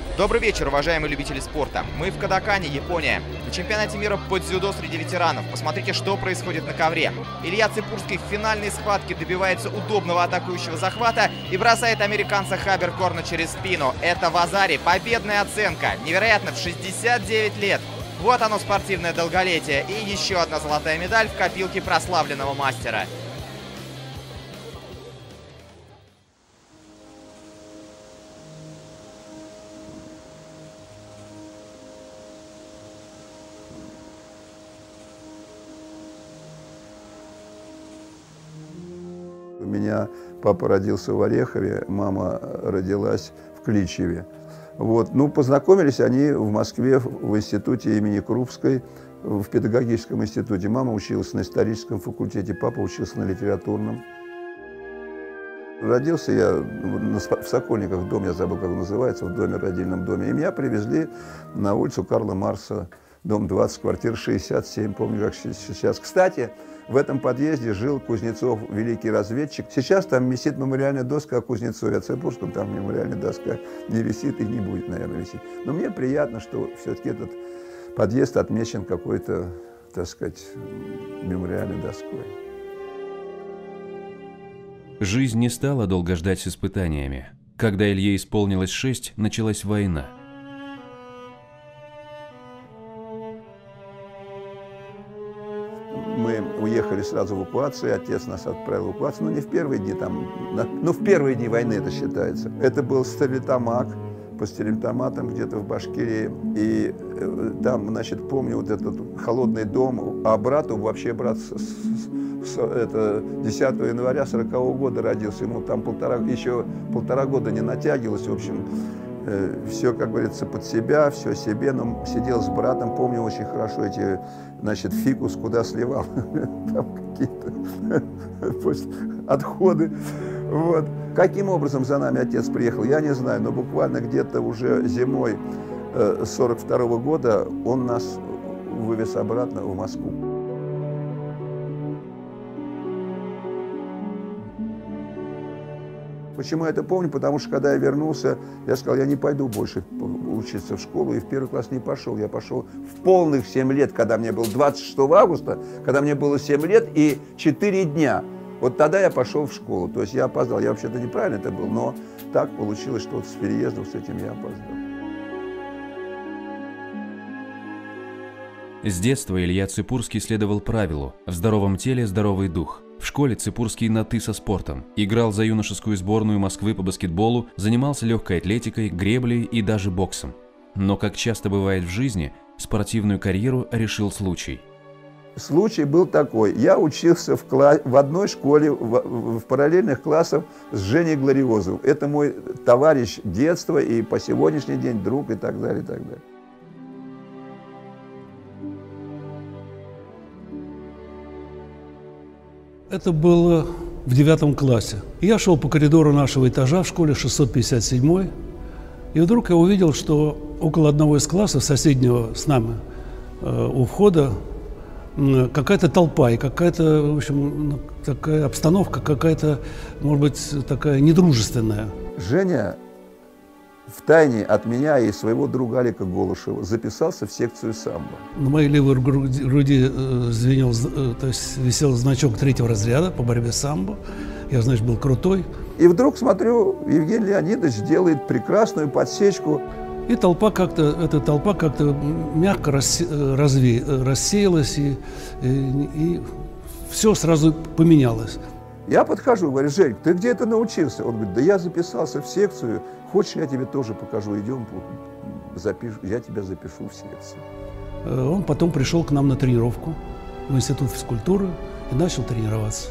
Добрый вечер, уважаемые любители спорта. Мы в Кодакане, Япония. На чемпионате мира по дзюдо среди ветеранов. Посмотрите, что происходит на ковре. Илья Цыпурский в финальной схватке добивается удобного атакующего захвата и бросает американца Хабер Корна через спину. Это Вазари. Победная оценка. Невероятно, в 69 лет. Вот оно, спортивное долголетие. И еще одна золотая медаль в копилке прославленного мастера. У меня папа родился в Орехове, мама родилась в Кличеве. Вот. Ну, познакомились они в Москве в институте имени Крупской, в педагогическом институте. Мама училась на историческом факультете, папа учился на литературном. Родился я в Сокольниках, дом, я забыл, как он называется, в доме, родильном доме. И меня привезли на улицу Карла Маркса, дом 20, квартира 67, помню, как сейчас. Кстати, в этом подъезде жил Кузнецов, великий разведчик. Сейчас там висит мемориальная доска о Кузнецове, о Цыпурском, там мемориальная доска не висит и не будет, наверное, висеть. Но мне приятно, что все-таки этот подъезд отмечен какой-то, так сказать, мемориальной доской. Жизнь не стала долго ждать с испытаниями. Когда Илье исполнилось 6, началась война. Мы уехали сразу в эвакуацию, отец нас отправил в эвакуацию, но не в первые дни, в первые дни войны это считается. Это был Стерлитамак, по Стерлитаматам где-то в Башкирии, и там, значит, помню вот этот холодный дом, а брату, вообще брат это 10 января 40-го года родился, ему там еще полтора года не натягивалось, в общем, все, как говорится, под себя, все себе, но сидел с братом, помню очень хорошо эти, значит, фикус куда сливал, там какие-то отходы, вот. Каким образом за нами отец приехал, я не знаю, но буквально где-то уже зимой 42-го года он нас вывез обратно в Москву. Почему я это помню? Потому что, когда я вернулся, я сказал, я не пойду больше учиться в школу, и в первый класс не пошел. Я пошел в полных 7 лет, когда мне было 26 августа, когда мне было 7 лет и 4 дня. Вот тогда я пошел в школу. То есть я опоздал. Я вообще-то неправильно это был, но так получилось, что вот с переездом с этим я опоздал. С детства Илья Цыпурский следовал правилу «в здоровом теле здоровый дух». В школе Цыпурский на «ты» со спортом. Играл за юношескую сборную Москвы по баскетболу, занимался легкой атлетикой, греблей и даже боксом. Но, как часто бывает в жизни, спортивную карьеру решил случай. Случай был такой. Я учился в одной школе, в параллельных классах с Женей Глориозовым. Это мой товарищ детства и по сегодняшний день друг и так далее, и так далее. Это было в 9 классе. Я шел по коридору нашего этажа в школе 657, и вдруг я увидел, что около одного из классов, соседнего с нами, у входа, какая-то толпа и какая-то, в общем, такая обстановка, какая-то, может быть, такая недружественная. Женя втайне от меня и своего друга Алика Голышева записался в секцию самбо. На моей левой груди звенел, то есть висел значок 3-го разряда по борьбе с самбо. Я, значит, был крутой. И вдруг смотрю, Евгений Леонидович делает прекрасную подсечку. И эта толпа как-то мягко рассеялась, и все сразу поменялось. Я подхожу, говорю, Жень, ты где это научился? Он говорит, да я записался в секцию, хочешь, я тебе тоже покажу, идем, я тебя запишу в секцию. Он потом пришел к нам на тренировку в институт физкультуры и начал тренироваться.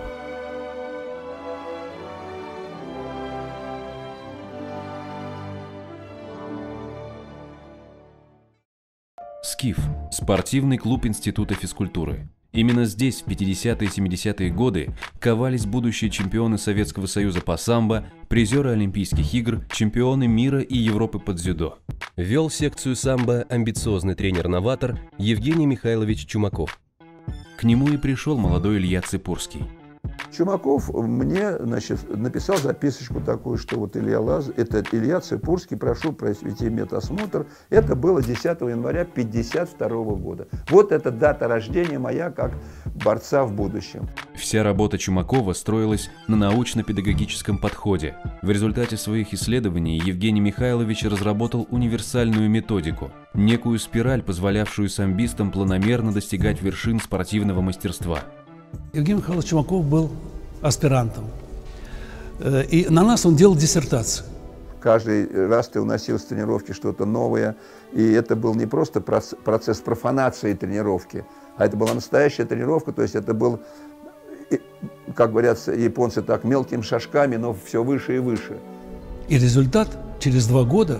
СКИФ – спортивный клуб Института физкультуры. Именно здесь в 50-е и 70-е годы ковались будущие чемпионы Советского Союза по самбо, призеры Олимпийских игр, чемпионы мира и Европы по дзюдо. Вел секцию самбо амбициозный тренер-новатор Евгений Михайлович Чумаков. К нему и пришел молодой Илья Цыпурский. Чумаков мне, значит, написал записочку такую, что вот это Илья Ципурский, прошу провести медосмотр. Это было 10 января 1952 года. Вот это дата рождения моя как борца в будущем. Вся работа Чумакова строилась на научно-педагогическом подходе. В результате своих исследований Евгений Михайлович разработал универсальную методику, некую спираль, позволявшую самбистам планомерно достигать вершин спортивного мастерства. Евгений Михайлович Чумаков был аспирантом, и на нас он делал диссертацию. Каждый раз ты уносил с тренировки что-то новое, и это был не просто процесс профанации тренировки, а это была настоящая тренировка, то есть это был, как говорят японцы, так, мелкими шажками, но все выше и выше. И результат через 2 года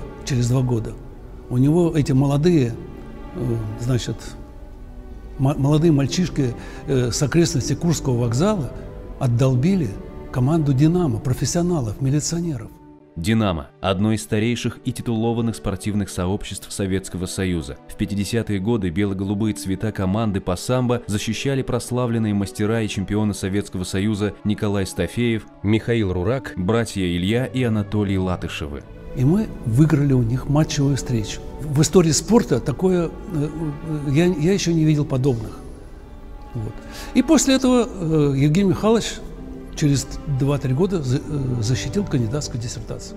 у него эти молодые, значит, молодые мальчишки с окрестностей Курского вокзала отдолбили команду «Динамо», профессионалов, милиционеров. «Динамо» – одно из старейших и титулованных спортивных сообществ Советского Союза. В 50-е годы бело-голубые цвета команды по самбо защищали прославленные мастера и чемпионы Советского Союза Николай Стафеев, Михаил Рурак, братья Илья и Анатолий Латышевы. И мы выиграли у них матчевую встречу. В истории спорта такое, я еще не видел подобных. Вот. И после этого Евгений Михайлович через 2-3 года защитил кандидатскую диссертацию.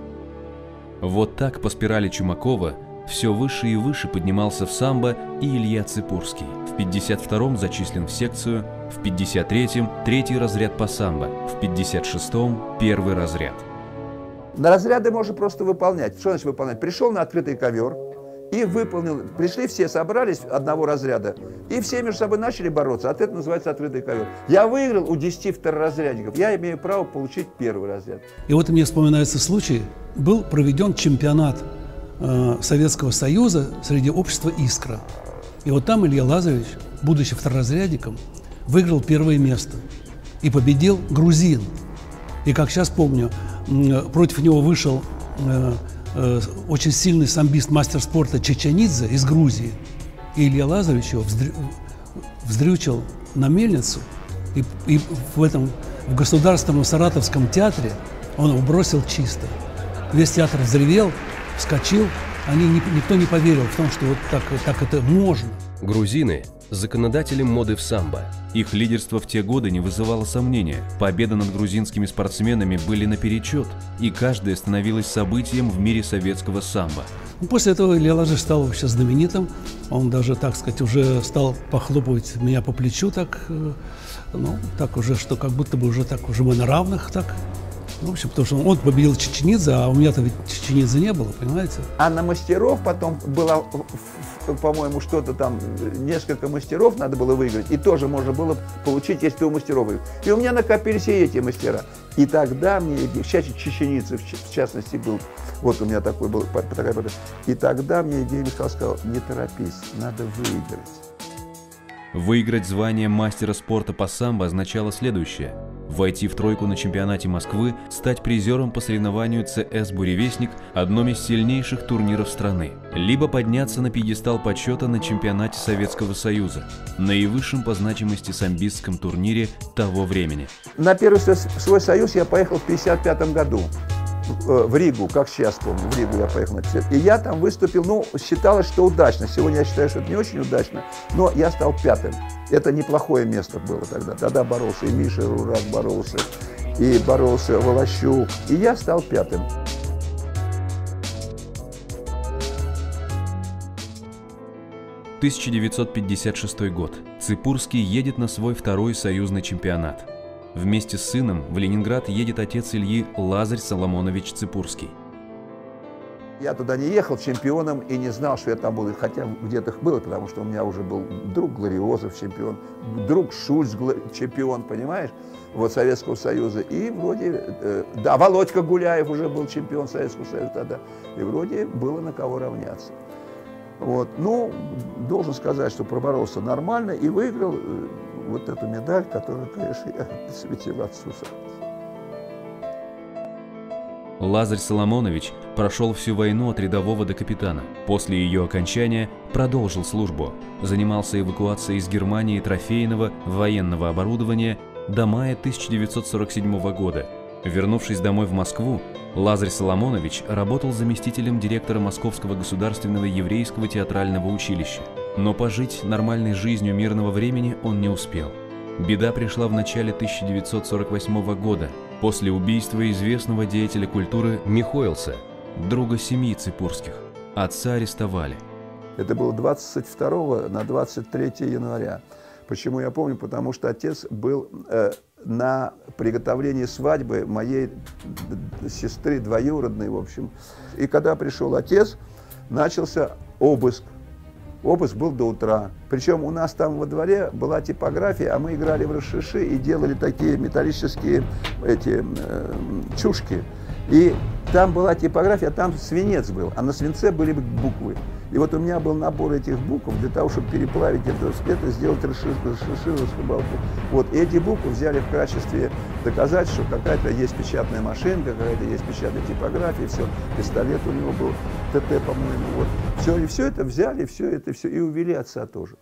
Вот так по спирали Чумакова все выше и выше поднимался в самбо и Илья Ципурский. В 52-м зачислен в секцию, в 53-м – 3-й разряд по самбо, в 56-м – 1-й разряд. На разряды можно просто выполнять. Что значит выполнять? Пришел на открытый ковер и выполнил. Пришли все, собрались одного разряда, и все между собой начали бороться. А это называется открытый ковер. Я выиграл у 10 второразрядников. Я имею право получить 1-й разряд. И вот мне вспоминается случай. Был проведен чемпионат Советского Союза среди общества «Искра». И вот там Илья Лазаревич, будучи второразрядником, выиграл 1-е место и победил грузин. И, как сейчас помню, против него вышел очень сильный самбист, мастер спорта Чеченидзе из Грузии. И Илья Лазаревич его вздрючил на мельницу, и в Государственном Саратовском театре он его бросил чисто. Весь театр взревел, вскочил. Никто не поверил в том, что вот так это можно. Грузины – законодатели моды в самбо. Их лидерство в те годы не вызывало сомнения. Победы над грузинскими спортсменами были наперечет, и каждая становилась событием в мире советского самбо. После этого Илья Лазаревич стал вообще знаменитым. Он даже, так сказать, уже стал похлопывать меня по плечу, так уже, что как будто бы уже мы на равных, так. В общем, потому что он победил Чеченидзе, а у меня-то ведь Чеченидзе не было, понимаете? А на мастеров потом было, по-моему, что-то там, несколько мастеров надо было выиграть, и тоже можно было получить, если ты у мастеров выиграл. И у меня накопились и эти мастера. И тогда мне, сейчас Чеченидзе, в частности, был, вот у меня такой был, и тогда мне Евгений Михайлович сказал: не торопись, надо выиграть. Выиграть звание мастера спорта по самбо означало следующее: войти в тройку на чемпионате Москвы, стать призером по соревнованию ЦС «Буревестник», одном из сильнейших турниров страны, либо подняться на пьедестал почета на чемпионате Советского Союза, наивысшем по значимости самбистском турнире того времени. На первый свой союз я поехал в 1955 году. В Ригу, как сейчас помню, в Ригу я поехал. И я там выступил, считалось, что удачно. Сегодня я считаю, что это не очень удачно, но я стал 5-м. Это неплохое место было тогда. Тогда боролся и Миша Рурак боролся, и боролся Волощук, и я стал 5-м. – 1956 год. Ципурский едет на свой 2-й союзный чемпионат. Вместе с сыном в Ленинград едет отец Ильи Лазарь Соломонович Ципурский. Я туда не ехал чемпионом и не знал, что я там буду, хотя где-то было, потому что у меня уже был друг Глориозов чемпион, друг Шульц чемпион, понимаешь, вот Советского Союза. И вроде, Володька Гуляев уже был чемпион Советского Союза тогда, и вроде было на кого равняться. Вот. Должен сказать, что проборолся нормально и выиграл вот эту медаль, которую, конечно, я посвятил отцу. Лазарь Соломонович прошел всю войну от рядового до капитана. После ее окончания продолжил службу. Занимался эвакуацией из Германии трофейного военного оборудования до мая 1947 года. Вернувшись домой в Москву, Лазарь Соломонович работал заместителем директора Московского государственного еврейского театрального училища. Но пожить нормальной жизнью мирного времени он не успел. Беда пришла в начале 1948 года, после убийства известного деятеля культуры Михоэлса, друга семьи Ципурских. Отца арестовали. Это было 22 на 23 января. Почему я помню? Потому что отец был на приготовлении свадьбы моей сестры двоюродной, в общем. И когда пришел отец, начался обыск. Обыск был до утра. Причем у нас там во дворе была типография, а мы играли в рашиши и делали такие металлические чушки. И там была типография, а там свинец был, а на свинце были буквы. И вот у меня был набор этих букв для того, чтобы переплавить это сделать рашиши. Вот эти буквы взяли в качестве доказательства, что какая-то есть печатная машинка, какая-то есть печатная типография, все. Пистолет у него был, ТТ, по-моему, вот. Все, и все это взяли, все, и увели отца тоже.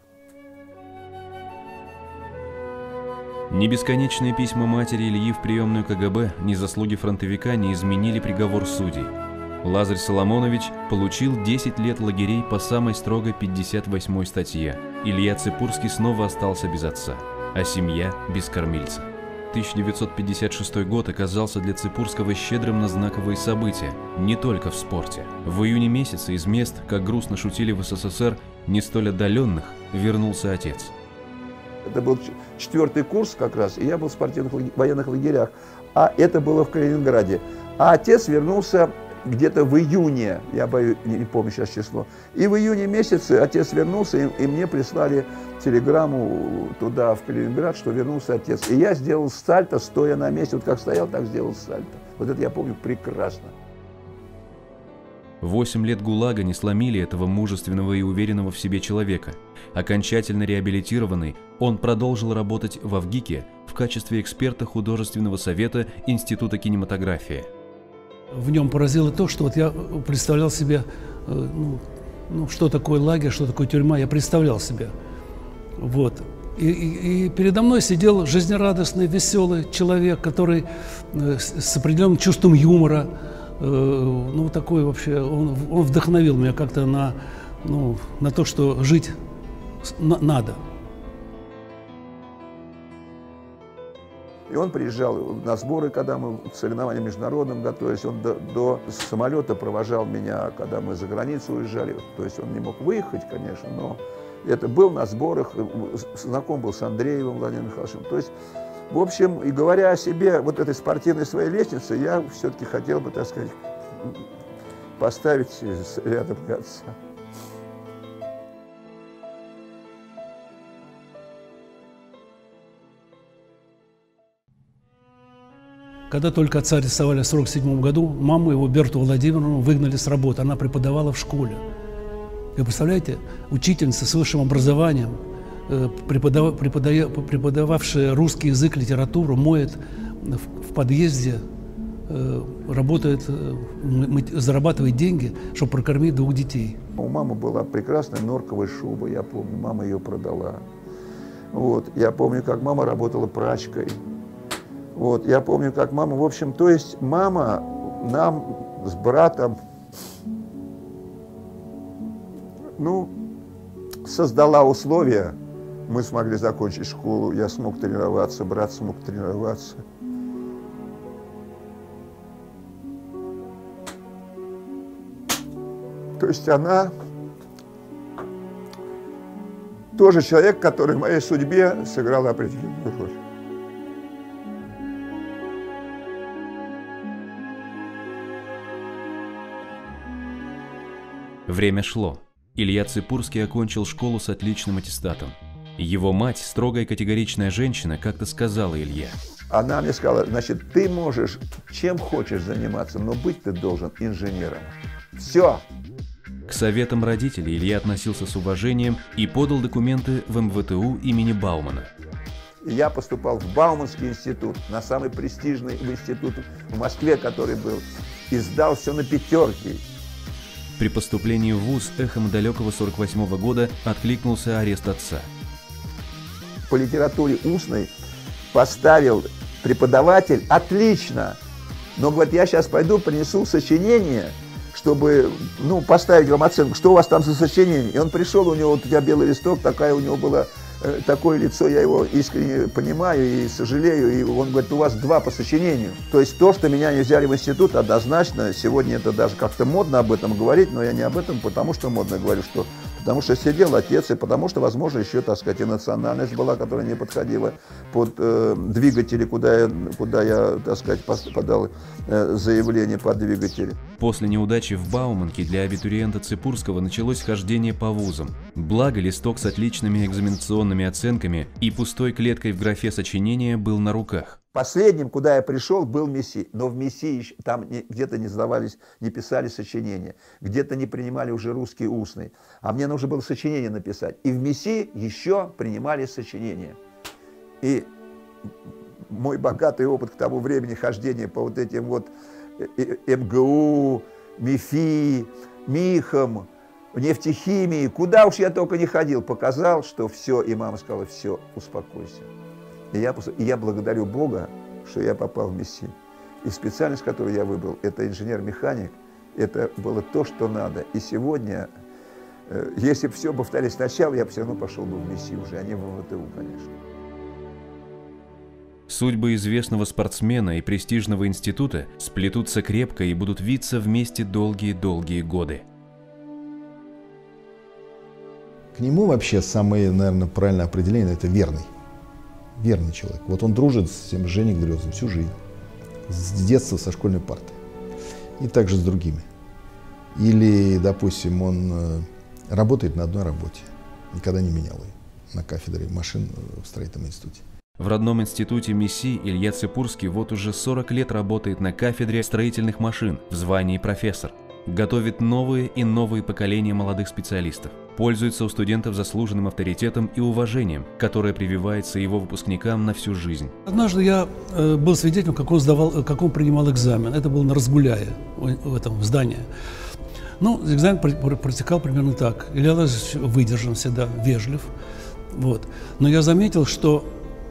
Ни бесконечные письма матери Ильи в приемную КГБ, ни заслуги фронтовика не изменили приговор судей. Лазарь Соломонович получил 10 лет лагерей по самой строгой 58-й статье. Илья Ципурский снова остался без отца, а семья без кормильца. 1956 год оказался для Ципурского щедрым на знаковые события, не только в спорте. В июне месяце из мест, как грустно шутили в СССР, не столь отдаленных, вернулся отец. Это был 4-й курс как раз, и я был в спортивных военных лагерях. А это было в Калининграде. А отец вернулся где-то в июне, я боюсь, не помню сейчас число. И в июне месяце отец вернулся, и мне прислали телеграмму туда, в Калининград, что вернулся отец. И я сделал сальто, стоя на месте. Вот как стоял, так сделал сальто. Вот это я помню прекрасно. 8 лет ГУЛАГа не сломили этого мужественного и уверенного в себе человека. Окончательно реабилитированный, он продолжил работать в АВГИКе в качестве эксперта художественного совета Института кинематографии. В нем поразило то, что вот я представлял себе, что такое лагерь, что такое тюрьма, я представлял себе. Вот. И передо мной сидел жизнерадостный, веселый человек, который с определенным чувством юмора, такой вообще, он вдохновил меня как-то на то, что жить надо. И он приезжал на сборы, когда мы к соревнованиям международным готовились. Он до самолета провожал меня, когда мы за границу уезжали. То есть он не мог выехать, конечно, но это был на сборах, знаком был с Андреевым Владимиром Михайловичем. То есть, в общем, и говоря о себе, вот этой спортивной своей лестнице, я все-таки хотел бы, так сказать, поставить рядом отца. Когда только отца арестовали в 1947 году, маму его, Берту Владимировну, выгнали с работы. Она преподавала в школе. Вы представляете, учительница с высшим образованием, преподававшая русский язык, литературу, моет в подъезде, работает, зарабатывает деньги, чтобы прокормить 2 детей. У мамы была прекрасная норковая шуба, я помню, мама ее продала. Вот. Я помню, как мама работала прачкой. Вот. Я помню, как мама, в общем, то есть мама нам с братом, создала условия. Мы смогли закончить школу, я смог тренироваться, брат смог тренироваться. То есть она тоже человек, который в моей судьбе сыграл определенную роль. Время шло. Илья Ципурский окончил школу с отличным аттестатом. Его мать, строгая и категоричная женщина, как-то сказала Илье: Она мне сказала: значит, ты можешь чем хочешь заниматься, но быть ты должен инженером. Все. К советам родителей Илья относился с уважением и подал документы в МВТУ имени Баумана. Я поступал в Бауманский институт, на самый престижный институт в Москве, который был, и сдал все на 5. При поступлении в вуз эхом далекого 1948 года откликнулся арест отца. По литературе устной поставил преподаватель отлично. Но, говорит, я сейчас пойду принесу сочинение, чтобы, ну, поставить вам оценку, что у вас там за сочинение. И он пришел, у него вот у тебя белый листок, такая у него была, такое лицо, я его искренне понимаю и сожалею. И он говорит, у вас 2 по сочинению. То есть то, что меня не взяли в институт, однозначно, сегодня это даже как-то модно об этом говорить, но я не об этом, потому что модно говорю, что потому что сидел отец, и потому что, возможно, еще, так сказать, и национальность была, которая не подходила под двигатели, куда я, так сказать, подал заявление под двигатели. После неудачи в Бауманке для абитуриента Ципурского началось хождение по вузам. Благо, листок с отличными экзаменационными оценками и пустой клеткой в графе сочинения был на руках. Последним, куда я пришел, был МИСИ. Но в МИСИ там где-то не сдавались, не писали сочинения, где-то не принимали уже русский устный. А мне нужно было сочинение написать. И в МИСИ еще принимали сочинения. И мой богатый опыт к тому времени хождения по вот этим вот МГУ, МИФИ, МИХам, нефтехимии, куда уж я только не ходил, показал, что все, и мама сказала, все, успокойся. И я благодарю Бога, что я попал в МИСИ. И специальность, которую я выбрал, это инженер-механик, это было то, что надо. И сегодня, если бы все повторилось сначала, я бы все равно пошел бы в МИСИ уже, а не в МВТУ, конечно. Судьбы известного спортсмена и престижного института сплетутся крепко и будут виться вместе долгие-долгие годы. К нему вообще самое, наверное, правильное определение – это верный. Верный человек. Вот он дружит с тем Женей Грёзом всю жизнь. С детства, со школьной парты. И также с другими. Или, допустим, он работает на одной работе. Никогда не менял ее. На кафедре машин в строительном институте. В родном институте МИСИ Илья Ципурский вот уже 40 лет работает на кафедре строительных машин в звании профессор. Готовит новые и новые поколения молодых специалистов. Пользуется у студентов заслуженным авторитетом и уважением, которое прививается его выпускникам на всю жизнь. Однажды я был свидетелем, как он принимал экзамен. Это был на Разгуляе, в этом здании. Ну, экзамен протекал примерно так. Илья Лазаревич выдержан всегда, вежлив. Вот. Но я заметил, что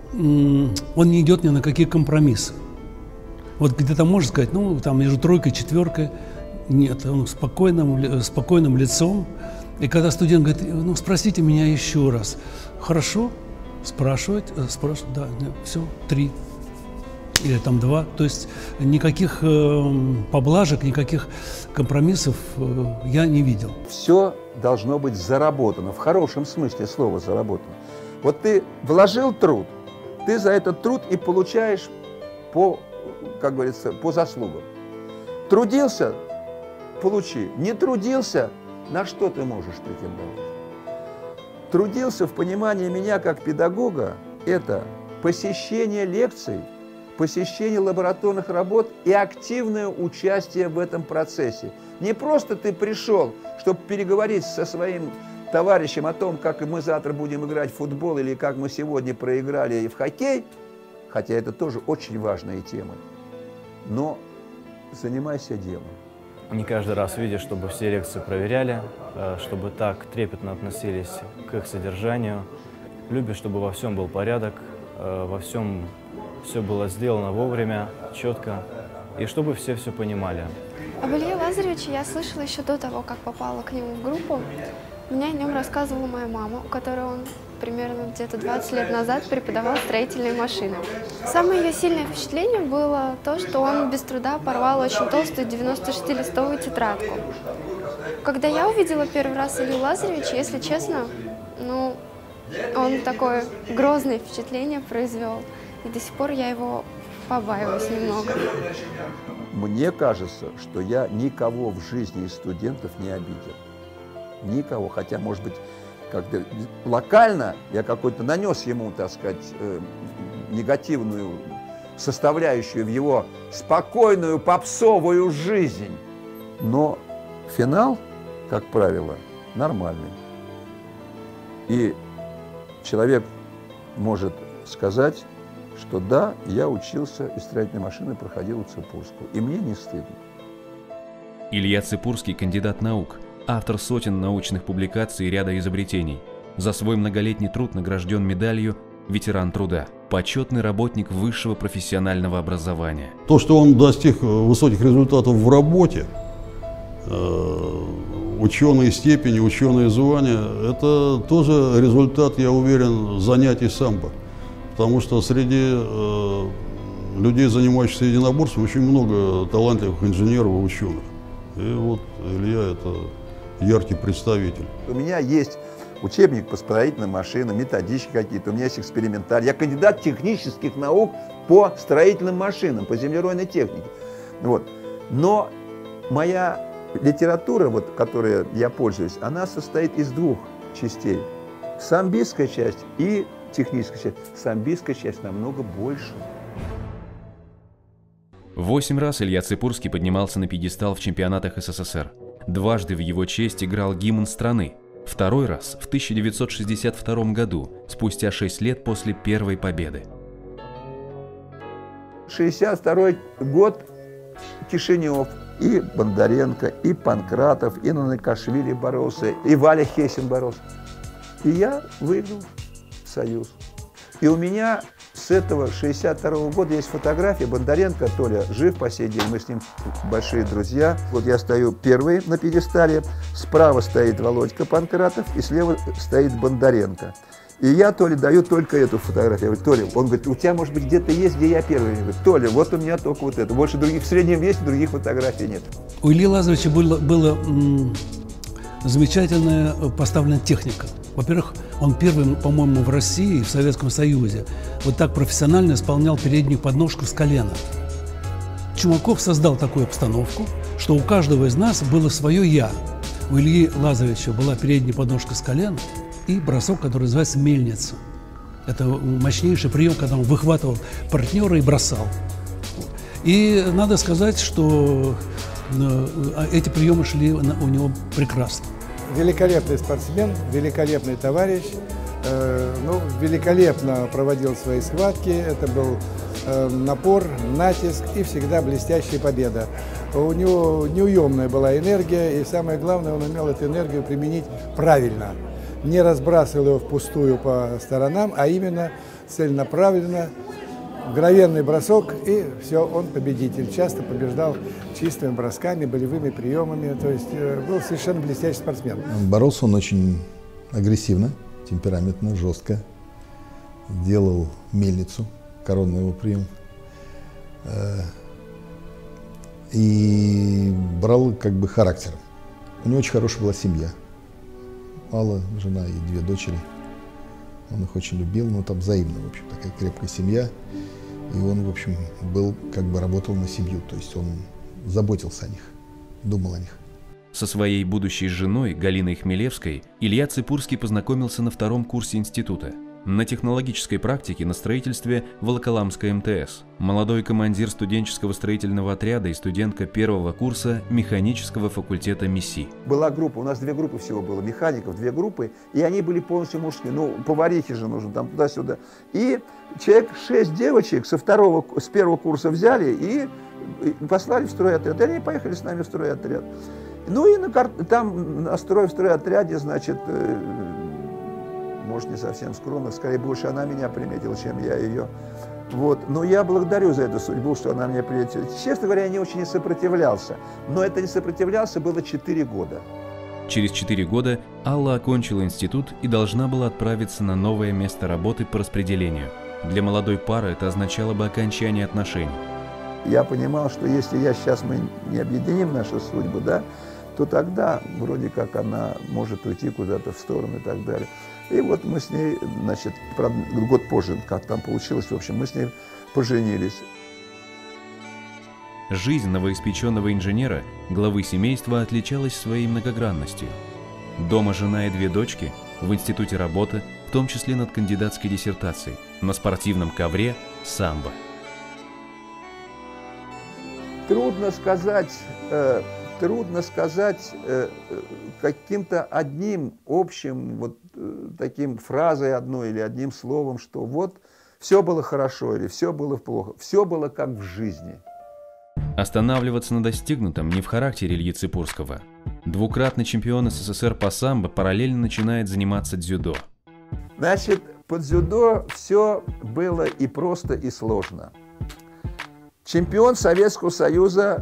он не идет ни на какие компромиссы. Вот где-то можно сказать, ну, там между 3 и 4, нет, он спокойным лицом. И когда студент говорит, ну, спросите меня еще раз. Хорошо, спрашивать, да, нет, все, 3 или там 2. То есть никаких поблажек, никаких компромиссов я не видел. Все должно быть заработано, в хорошем смысле слова заработано. Вот ты вложил труд, ты за этот труд и получаешь по, как говорится, по заслугам. Трудился – получи. Не трудился – на что ты можешь претендовать? Трудился в понимании меня как педагога – это посещение лекций, посещение лабораторных работ и активное участие в этом процессе. Не просто ты пришел, чтобы переговорить со своим товарищем о том, как мы завтра будем играть в футбол или как мы сегодня проиграли в хоккей, хотя это тоже очень важные темы, но занимайся делом. Не каждый раз видишь, чтобы все лекции проверяли, чтобы так трепетно относились к их содержанию. Любишь, чтобы во всем был порядок, во всем все было сделано вовремя, четко, и чтобы все понимали. Об Илье Лазаревиче я слышала еще до того, как попала к нему в группу. Мне о нем рассказывала моя мама, у которой он примерно где-то 20 лет назад преподавал строительные машины. Самое ее сильное впечатление было то, что он без труда порвал очень толстую 96-листовую тетрадку. Когда я увидела первый раз Илью Лазаревича, если честно, ну, он такое грозное впечатление произвел. И до сих пор я его побаиваюсь немного. Мне кажется, что я никого в жизни из студентов не обидел. Никого. Хотя, может быть, как-то локально я какой-то нанес ему, так сказать, негативную составляющую в его спокойную попсовую жизнь. Но финал, как правило, нормальный. И человек может сказать, что да, я учился из строительной машины, проходил Ципурскую, и мне не стыдно. Илья Ципурский – кандидат наук, автор сотен научных публикаций и ряда изобретений. За свой многолетний труд награжден медалью ветеран труда, почетный работник высшего профессионального образования. То, что он достиг высоких результатов в работе, ученые степени, ученые звания, это тоже результат, я уверен, занятий самбо. Потому что среди людей, занимающихся единоборством, очень много талантливых инженеров и ученых. И вот Илья – это яркий представитель. У меня есть учебник по строительным машинам, методички какие-то, у меня есть экспериментарий. Я кандидат технических наук по строительным машинам, по землеройной технике. Вот. Но моя литература, вот, которой я пользуюсь, она состоит из двух частей. Самбистская часть и техническая часть. Самбистская часть намного больше. 8 раз Илья Ципурский поднимался на пьедестал в чемпионатах СССР. Дважды в его честь играл гимн страны. Второй раз в 1962 году, спустя 6 лет после первой победы. 1962 год, Кишинев, и Бондаренко, и Панкратов, и Нанакашвили боролся, и Валя Хесин боролся. И я выиграл Союз. И у меня с этого 1962 года есть фотография. Бондаренко, Толя, жив по сей день, мы с ним большие друзья. Вот я стою первый на пьедестале, справа стоит Володька Панкратов, и слева стоит Бондаренко. И я Толе даю только эту фотографию. Я говорю: Толя, он говорит, у тебя, может быть, где-то есть, где я первый. Я говорю: Толя, вот у меня только вот это. Больше других в среднем весе других фотографий нет. У Ильи Лазаревича была замечательная поставленная техника. Во-первых, он первым, по-моему, в России и в Советском Союзе вот так профессионально исполнял переднюю подножку с колена. Чумаков создал такую обстановку, что у каждого из нас было свое «я». У Ильи Лазаревича была передняя подножка с колена и бросок, который называется мельница. Это мощнейший прием, когда он выхватывал партнера и бросал. И надо сказать, что эти приемы шли у него прекрасно. Великолепный спортсмен, великолепный товарищ, великолепно проводил свои схватки. Это был напор, натиск и всегда блестящая победа. У него неуемная была энергия, и самое главное, он умел эту энергию применить правильно. Не разбрасывал его впустую по сторонам, а именно целенаправленно, мгновенный бросок, и все, он победитель. Часто побеждал чистыми бросками, болевыми приемами, то есть был совершенно блестящий спортсмен. Боролся он очень агрессивно, темпераментно, жестко. Делал мельницу, коронный его прием. И брал как бы характером. У него очень хорошая была семья. Алла, жена и 2 дочери. Он их очень любил, но там взаимно, в общем, такая крепкая семья. И он, в общем, был, как бы работал на семью, то есть он заботился о них, думал о них. Со своей будущей женой Галиной Хмелевской Илья Ципурский познакомился на 2-м курсе института. На технологической практике на строительстве Волоколамской МТС. Молодой командир студенческого строительного отряда и студентка 1-го курса механического факультета МИСИ. Была группа, у нас 2 группы всего было, механиков, 2 группы, и они были полностью мужские. Ну, поварихи же нужно там туда-сюда. И человек 6 девочек с 1-го курса взяли и послали в стройотряд. И они поехали с нами в стройотряд. Ну и там в стройотряде, значит, может, не совсем скромно, скорее больше она меня приметила, чем я ее. Вот. Но я благодарю за эту судьбу, что она меня приметила. Честно говоря, я не очень сопротивлялся. Но это не сопротивлялся было 4 года. Через 4 года Алла окончила институт и должна была отправиться на новое место работы по распределению. Для молодой пары это означало бы окончание отношений. Я понимал, что если мы не объединим наши судьбы, да, то тогда вроде как она может уйти куда-то в сторону и так далее. И вот мы с ней, значит, правда, год позже, как там получилось, в общем, мы с ней поженились. Жизнь новоиспеченного инженера, главы семейства, отличалась своей многогранностью. Дома жена и 2 дочки, в институте работа, в том числе над кандидатской диссертацией, на спортивном ковре самбо. Трудно сказать каким-то одним общим, вот таким фразой одной или одним словом, что вот все было хорошо или все было плохо. Все было как в жизни. Останавливаться на достигнутом не в характере Ильи Ципурского. 2-кратный чемпион СССР по самбо параллельно начинает заниматься дзюдо. Значит, под дзюдо все было и просто, и сложно. Чемпион Советского Союза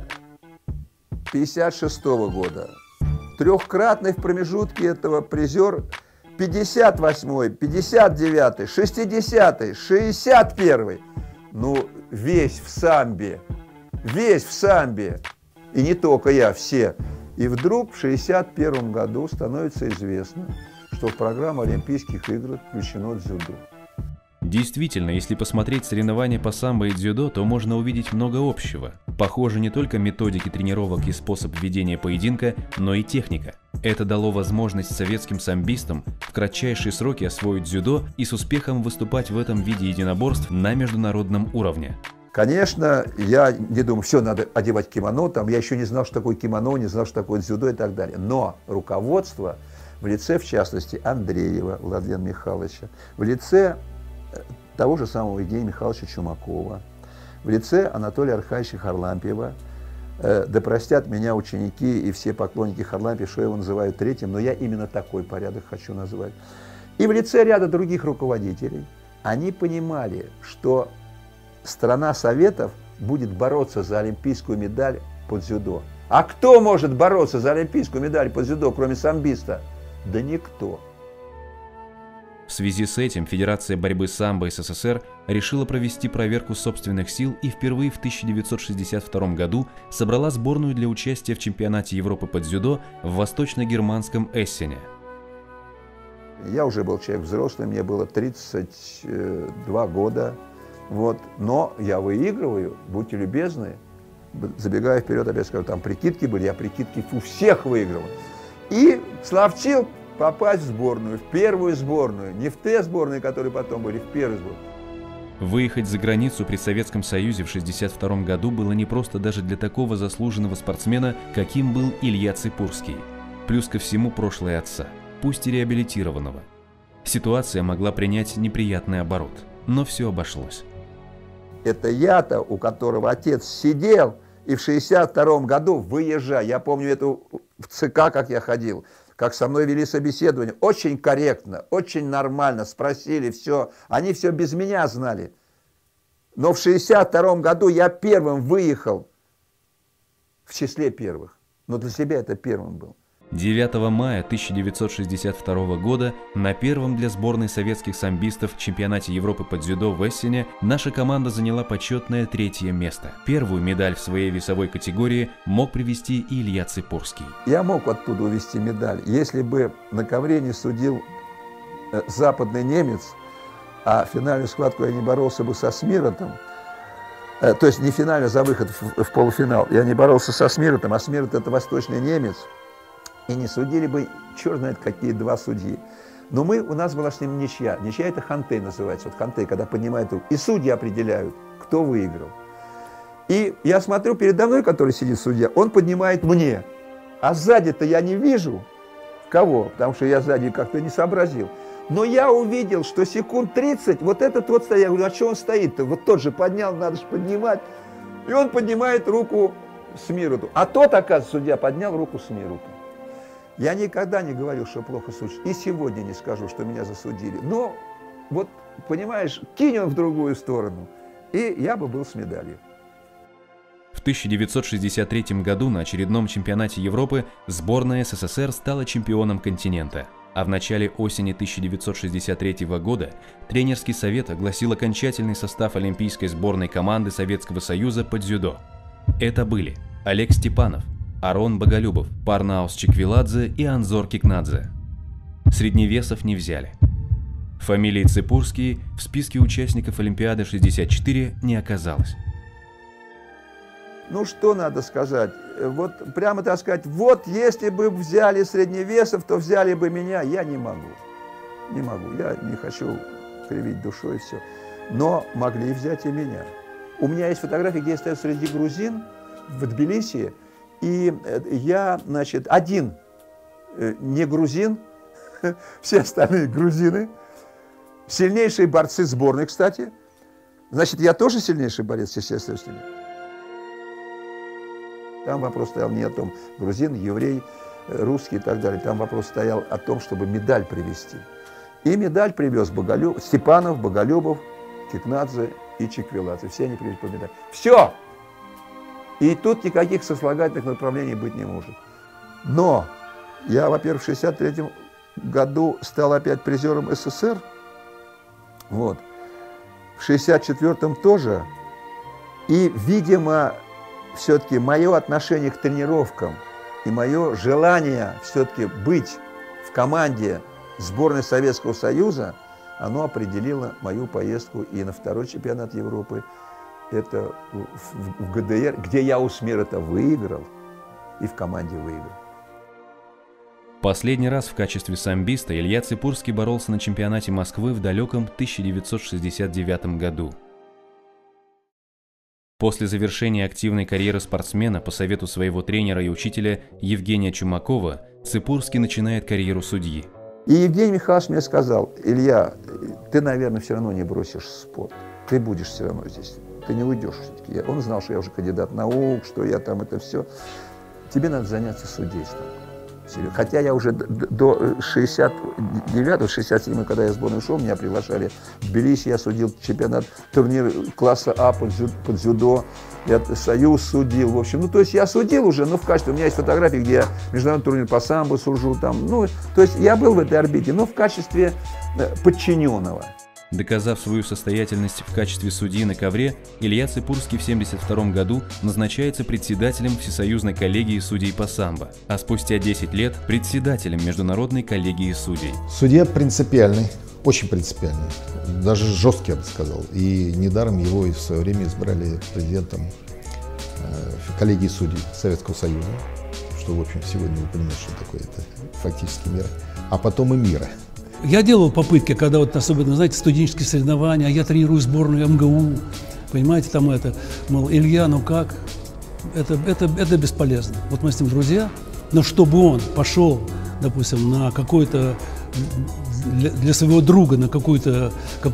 1956 года, трехкратный в промежутке этого призер 58-й, 59-й, 60-й, 61-й. Ну, весь в самбе. Весь в самбе. И не только я, все. И вдруг в 1961 году становится известно, что в программу Олимпийских игр включено дзюдо. Действительно, если посмотреть соревнования по самбо и дзюдо, то можно увидеть много общего. Похожи не только методики тренировок и способ ведения поединка, но и техника. Это дало возможность советским самбистам в кратчайшие сроки освоить дзюдо и с успехом выступать в этом виде единоборств на международном уровне. Конечно, я не думаю, все, надо одевать кимоно, там, я еще не знал, что такое кимоно, не знал, что такое дзюдо и так далее. Но руководство в лице, в частности, Андреева Владлена Михайловича, в лице того же самого Евгения Михайловича Чумакова, в лице Анатолия Аркадьевича Харлампиева, да простят меня ученики и все поклонники Харлампиева, что я его называю третьим, но я именно такой порядок хочу назвать. И в лице ряда других руководителей они понимали, что страна Советов будет бороться за олимпийскую медаль по дзюдо. А кто может бороться за олимпийскую медаль по дзюдо, кроме самбиста? Да никто. В связи с этим Федерация борьбы самбо СССР решила провести проверку собственных сил и впервые в 1962 году собрала сборную для участия в чемпионате Европы по дзюдо в восточно-германском Эссене. Я уже был человек взрослый, мне было 32 года, вот. Но я выигрываю, будьте любезны, забегая вперед, опять скажу, там прикидки были, я прикидки у всех выигрывал. И словчил попасть в сборную, в первую сборную, не в те сборные, которые потом были, в первую сборную. Выехать за границу при Советском Союзе в 1962 году было непросто даже для такого заслуженного спортсмена, каким был Илья Ципурский. Плюс ко всему прошлое отца, пусть и реабилитированного. Ситуация могла принять неприятный оборот, но все обошлось. Это я-то, у которого отец сидел, и в 1962 году выезжая, я помню эту в ЦК, как я ходил, как со мной вели собеседование, очень корректно, очень нормально, спросили все, они все без меня знали. Но в 1962 году я первым выехал, в числе первых, но для себя это первым был. 9 мая 1962 года на первом для сборной советских самбистов чемпионате Европы по дзюдо в Эссене наша команда заняла почетное 3-е место. Первую медаль в своей весовой категории мог привезти и Илья Ципурский. Я мог оттуда увезти медаль, если бы на ковре не судил западный немец, а финальную схватку я не боролся бы со Смиротом, то есть не финальную, за выход в полуфинал, я не боролся со Смиротом, а Смирот — это восточный немец. И не судили бы, черт знает, какие два судьи. Но у нас была с ним ничья. Ничья — это хантей называется. Вот хантей, когда поднимают руку. И судьи определяют, кто выиграл. И я смотрю, передо мной, который сидит судья, он поднимает мне. А сзади-то я не вижу кого, потому что я сзади как-то не сообразил. Но я увидел, что секунд 30, вот этот вот стоит. Я говорю, а что он стоит-то? Вот тот же поднял, надо же поднимать. И он поднимает руку Смироту. А тот, оказывается, судья поднял руку Смироту. Я никогда не говорил, что плохо судишь, и сегодня не скажу, что меня засудили. Но, вот, понимаешь, кинь он в другую сторону, и я бы был с медалью. В 1963 году на очередном чемпионате Европы сборная СССР стала чемпионом континента. А в начале осени 1963 года тренерский совет огласил окончательный состав олимпийской сборной команды Советского Союза по дзюдо. Это были Олег Степанов, Арон Боголюбов, Парнаус Чиквиладзе и Анзор Кикнадзе. Средневесов не взяли. Фамилии Ципурские в списке участников Олимпиады 64 не оказалось. Ну что надо сказать? Вот прямо так сказать, вот если бы взяли средневесов, то взяли бы меня. Я не могу. Не могу. Я не хочу кривить душой и все. Но могли взять и меня. У меня есть фотографии, где я стою среди грузин в Тбилиси. И я, значит, один не грузин, все остальные грузины, сильнейшие борцы сборной, кстати. Значит, я тоже сильнейший борец, естественно, с ними. Там вопрос стоял не о том, грузин, еврей, русский и так далее. Там вопрос стоял о том, чтобы медаль привезти. И медаль привез Степанов, Боголюбов, Кикнадзе и Чиквеладзе. Все они привезли по медаль. Все! И тут никаких сослагательных направлений быть не может. Но я, во-первых, в 1963 году стал опять призером СССР. Вот. В 1964 тоже. И, видимо, все-таки мое отношение к тренировкам и мое желание все-таки быть в команде сборной Советского Союза, оно определило мою поездку и на второй чемпионат Европы, это в ГДР, где я у СМИР это выиграл, и в команде выиграл. Последний раз в качестве самбиста Илья Ципурский боролся на чемпионате Москвы в далеком 1969 году. После завершения активной карьеры спортсмена по совету своего тренера и учителя Евгения Чумакова, Ципурский начинает карьеру судьи. И Евгений Михайлович мне сказал: Илья, ты, наверное, все равно не бросишь спорт. Ты будешь все равно здесь. Ты не уйдешь все-таки. Он знал, что я уже кандидат наук, что я там это все. Тебе надо заняться судейством. Хотя я уже до 69-го, 67-го, когда я в сборную шел, меня приглашали в Тбилиси, я судил чемпионат, турнир класса А под дзюдо, я союз судил, в общем. Ну, то есть я судил уже, но в качестве, у меня есть фотографии, где я международный турнир по самбо сужу, там, ну, то есть я был в этой орбите, но в качестве подчиненного. Доказав свою состоятельность в качестве судьи на ковре, Илья Ципурский в 1972 году назначается председателем Всесоюзной коллегии судей по самбо, а спустя 10 лет председателем Международной коллегии судей. Судья принципиальный, очень принципиальный, даже жесткий, я бы сказал. И недаром его в свое время избрали президентом коллегии судей Советского Союза, что, в общем, сегодня вы понимаете, что такое это фактически мир, а потом и мира. Я делал попытки, когда вот особенно, знаете, студенческие соревнования, а я тренирую сборную МГУ, понимаете, там это, мол, Илья, ну как, это бесполезно. Вот мы с ним друзья, но чтобы он пошел, допустим, на какой-то, для своего друга, на какой-то,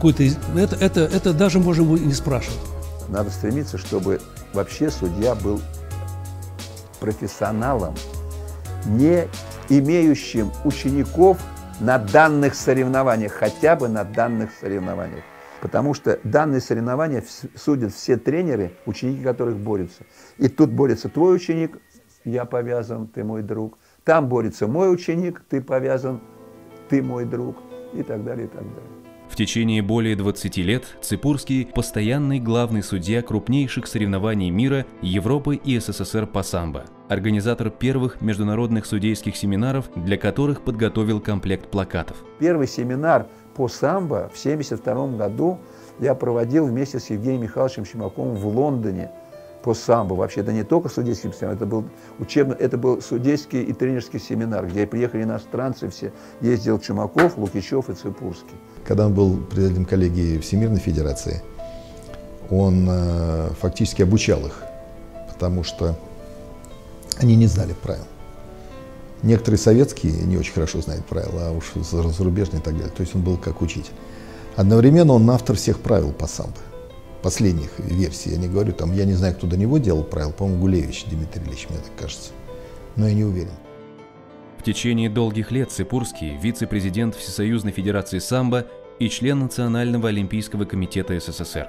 это даже можем и не спрашивать. Надо стремиться, чтобы вообще судья был профессионалом, не имеющим учеников на данных соревнованиях, хотя бы на данных соревнованиях. Потому что данные соревнования судят все тренеры, ученики которых борются. И тут борется твой ученик, я повязан, ты мой друг. Там борется мой ученик, ты повязан, ты мой друг. И так далее, и так далее. В течение более 20 лет Ципурский – постоянный главный судья крупнейших соревнований мира, Европы и СССР по самбо. Организатор первых международных судейских семинаров, для которых подготовил комплект плакатов. Первый семинар по самбо в 1972 году я проводил вместе с Евгением Михайловичем Чумаковым в Лондоне по самбо. Вообще, это не только судейский семинар, это был судейский и тренерский семинар, где приехали иностранцы все. Ездил Чумаков, Лукичев и Ципурский. Когда он был президентом коллегии Всемирной Федерации, он фактически обучал их, потому что они не знали правил. Некоторые советские не очень хорошо знают правила, а уж зарубежные и так далее. То есть он был как учитель. Одновременно он автор всех правил по самбо. Последних версий. Я не говорю, там, я не знаю, кто до него делал правила, по-моему, Гулевич Дмитрий Ильич, мне так кажется. Но я не уверен. В течение долгих лет Ципурский – вице-президент Всесоюзной Федерации самбо и член Национального олимпийского комитета СССР.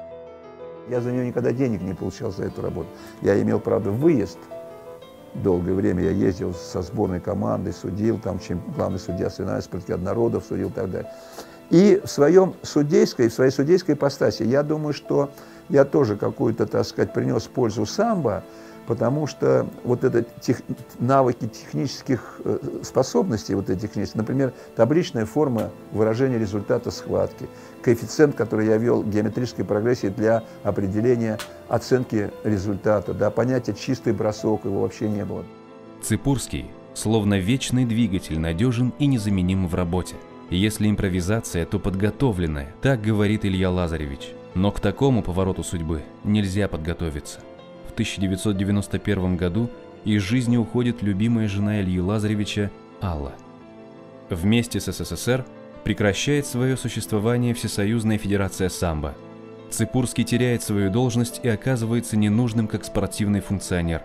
Я за нее никогда денег не получал за эту работу. Я имел, правда, выезд. Долгое время я ездил со сборной командой, судил, там главный судья соревнований спартакиады народов судил и так далее. И в своей судейской ипостаси, я думаю, что я тоже какую-то, так сказать, принес пользу самбо, потому что вот это навыки технических способностей, вот этих, например, табличная форма выражения результата схватки, коэффициент, который я ввел геометрической прогрессии для определения оценки результата, да, понятие чистый бросок, его вообще не было. Ципурский, словно вечный двигатель, надежен и незаменим в работе. Если импровизация, то подготовленная, так говорит Илья Лазаревич. Но к такому повороту судьбы нельзя подготовиться. В 1991 году из жизни уходит любимая жена Ильи Лазаревича Алла. Вместе с СССР прекращает свое существование Всесоюзная Федерация самбо. Ципурский теряет свою должность и оказывается ненужным как спортивный функционер.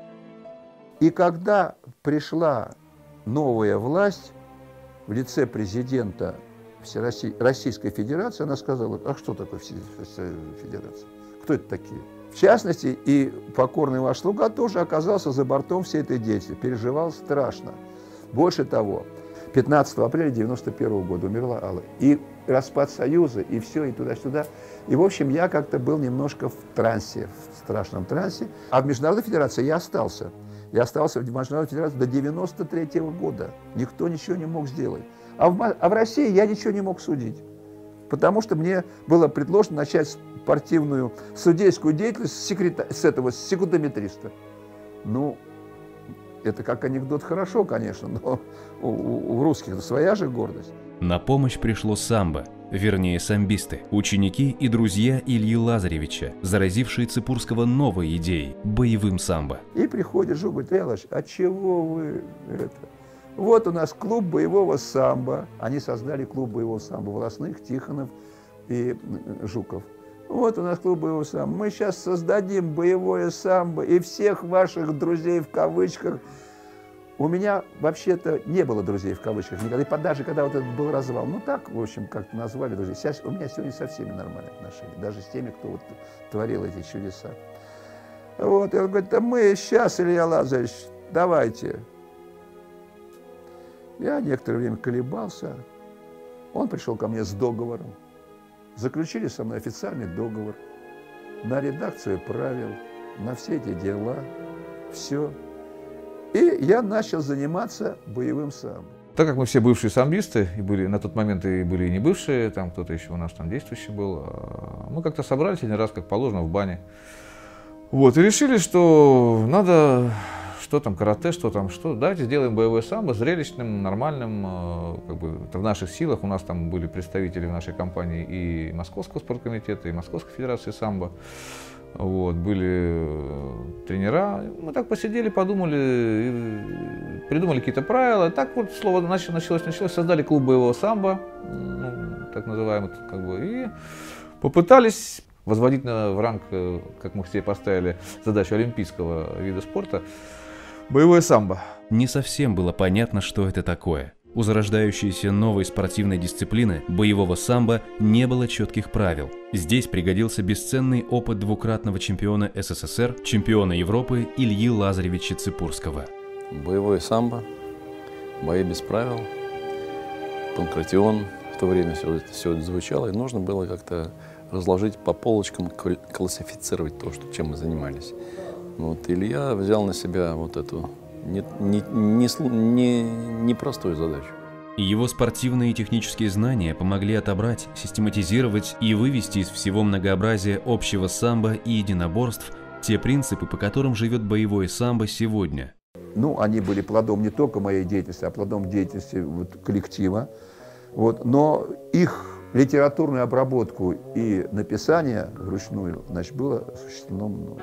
И когда пришла новая власть в лице президента Российской Федерации, она сказала, а что такое федерация? Кто это такие? В частности, и покорный ваш слуга тоже оказался за бортом всей этой деятельности, переживал страшно. Больше того, 15 апреля 1991 года умерла Алла. И распад Союза, и все, и туда-сюда. И, в общем, я как-то был немножко в трансе, в страшном трансе. А в Международной Федерации я остался. Я остался в Международной Федерации до 1993 года. Никто ничего не мог сделать. А в России я ничего не мог судить. Потому что мне было предложено начать спортивную судейскую деятельность с секундометриста. Ну, это как анекдот хорошо, конечно, но у русских своя же гордость. На помощь пришло самбо, вернее самбисты, ученики и друзья Ильи Лазаревича, заразившие Цыпурского новой идеей – боевым самбо. И приходит Жук, говорит: Илья Лазаревич, а чего вы это? Вот у нас клуб боевого самбо. Они создали клуб боевого самбо Волосных, Тихонов и Жуков. Вот у нас клуб боевого самбо. Мы сейчас создадим боевое самбо, и всех ваших друзей в кавычках. У меня вообще-то не было друзей в кавычках никогда, даже когда вот этот был развал. Ну так, в общем, как-то назвали друзей. У меня сегодня со всеми нормальные отношения, даже с теми, кто вот творил эти чудеса. Вот, и он говорит: а мы сейчас, Илья Лазаревич, давайте. Я некоторое время колебался. Он пришел ко мне с договором. Заключили со мной официальный договор на редакцию правил, на все эти дела, все. И я начал заниматься боевым самбо. Так как мы все бывшие самбисты, и были на тот момент и были и не бывшие, там кто-то еще у нас там действующий был, мы как-то собрались один раз, как положено, в бане. Вот, и решили, что надо, что там, карате, что там, что, давайте сделаем боевое самбо зрелищным, нормальным, как бы это в наших силах. У нас там были представители в нашей компании и Московского спорткомитета, и Московской федерации самбо. Вот, были тренера. Мы так посидели, подумали, придумали какие-то правила. Так вот слово началось, создали клуб боевого самбо, ну, так называемый, как бы, и попытались возводить в ранг, как мы все поставили, задачу олимпийского вида спорта, боевое самбо. Не совсем было понятно, что это такое. У зарождающейся новой спортивной дисциплины боевого самбо не было четких правил. Здесь пригодился бесценный опыт двукратного чемпиона СССР, чемпиона Европы Ильи Лазаревича Цыпурского. Боевое самбо, бои без правил, панкратион. В то время все это звучало, и нужно было как-то разложить по полочкам, классифицировать то, чем мы занимались. Вот Илья взял на себя вот эту непростую задачу. Его спортивные и технические знания помогли отобрать, систематизировать и вывести из всего многообразия общего самбо и единоборств те принципы, по которым живет боевое самбо сегодня. Ну, они были плодом не только моей деятельности, а плодом деятельности вот, коллектива. Вот, но их литературную обработку и написание вручную, значит, было осуществлено мной.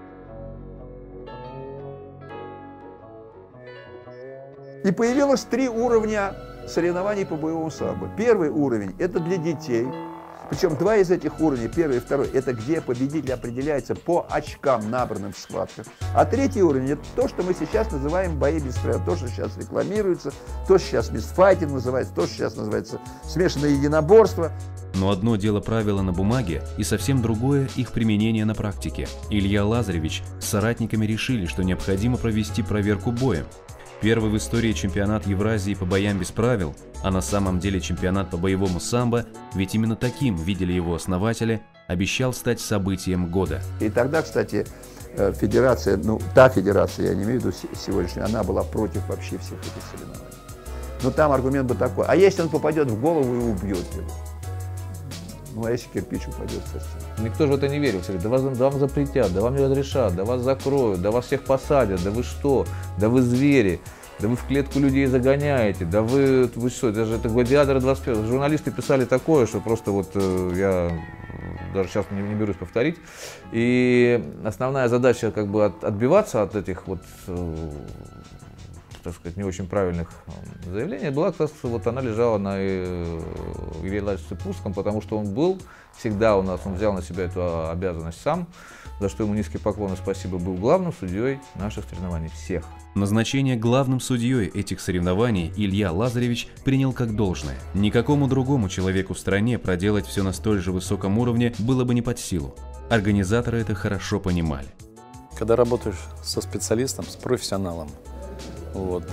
И появилось 3 уровня соревнований по боевому самбо. Первый уровень – это для детей. Причем 2 из этих уровней, первый и второй, это где победитель определяется по очкам, набранным в схватках. А 3-й уровень – это то, что мы сейчас называем бои без правил. То, что сейчас рекламируется, то, что сейчас мистфайтинг называется, то, что сейчас называется смешанное единоборство. Но одно дело правила на бумаге, и совсем другое их применение на практике. Илья Лазаревич с соратниками решили, что необходимо провести проверку боя. Первый в истории чемпионат Евразии по боям без правил, а на самом деле чемпионат по боевому самбо, ведь именно таким видели его основатели, обещал стать событием года. И тогда, кстати, федерация, ну та федерация, я не имею в виду сегодняшнюю, она была против вообще всех этих соревнований. Но там аргумент был такой: а если он попадет в голову и убьет его? Ну, а если кирпич упадет со стены? Никто же в это не верил. Да вам запретят, да вам не разрешат, да вас закроют, да вас всех посадят, да вы что, да вы звери, да вы в клетку людей загоняете, да вы что, даже это гладиаторы 21. Журналисты писали такое, что просто вот я даже сейчас не берусь повторить. И основная задача как бы отбиваться от этих вот так сказать, не очень правильных заявлений, была, кстати, вот она лежала на Илье Владимировиче Ципурском, потому что он был всегда у нас, он взял на себя эту обязанность сам, за что ему низкий поклон и спасибо, был главным судьей наших соревнований всех. Назначение главным судьей этих соревнований Илья Лазаревич принял как должное. Никакому другому человеку в стране проделать все на столь же высоком уровне было бы не под силу. Организаторы это хорошо понимали. Когда работаешь со специалистом, с профессионалом, вот,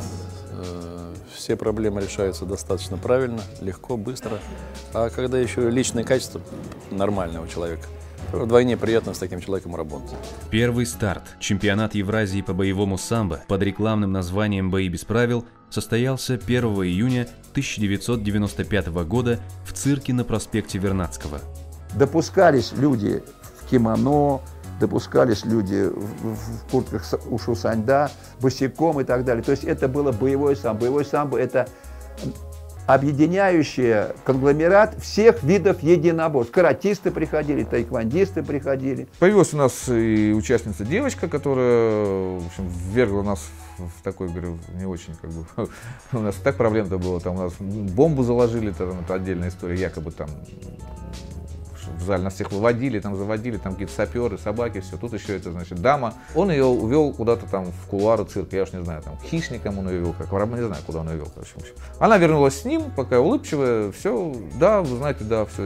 все проблемы решаются достаточно правильно, легко, быстро. А когда еще личные качества нормального человека, вдвойне приятно с таким человеком работать. Первый старт, чемпионат Евразии по боевому самбо под рекламным названием «Бои без правил», состоялся 1 июня 1995 года в цирке на проспекте Вернадского. Допускались люди в кимоно, допускались люди в куртках ушусаньда, босиком и так далее. То есть это было боевое самбо. Боевое самбо – это объединяющий конгломерат всех видов единоборств. Каратисты приходили, тайквандисты приходили. Появилась у нас и участница девочка, которая, в общем, ввергла нас в такой, говорю, не очень, как бы, у нас так проблем-то было, там у нас бомбу заложили, там, это отдельная история, якобы там в зале нас всех выводили, там заводили, там какие-то саперы, собаки, все. Тут еще это, значит, дама. Он ее увел куда-то там в кулуары цирка, я уж не знаю, там, хищником он ее вел, как не знаю, куда он ее вел, короче. Она вернулась с ним, пока улыбчивая, все, да, вы знаете, да, все,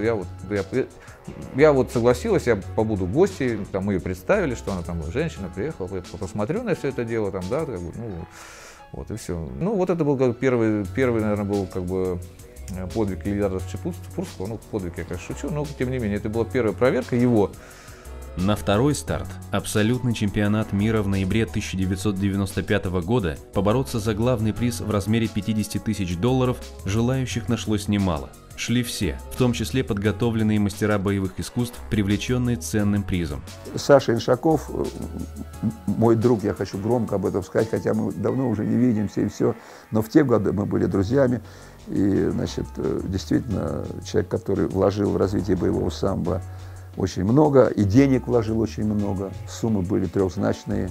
я вот согласилась, я побуду в гости, там мы ее представили, что она там женщина, приехала, я посмотрю на все это дело, там, да, как бы, ну, вот и все. Ну, вот это был как первый, наверное, был как бы подвиг Ильи Ципурского, ну, подвиг я, конечно, шучу, но, тем не менее, это была первая проверка его. На второй старт, абсолютный чемпионат мира в ноябре 1995 года, побороться за главный приз в размере $50 тысяч желающих нашлось немало. Шли все, в том числе подготовленные мастера боевых искусств, привлеченные ценным призом. Саша Иншаков, мой друг, я хочу громко об этом сказать, хотя мы давно уже не видимся и все, но в те годы мы были друзьями. И, значит, действительно, человек, который вложил в развитие боевого самбо очень много, и денег вложил очень много, суммы были трехзначные,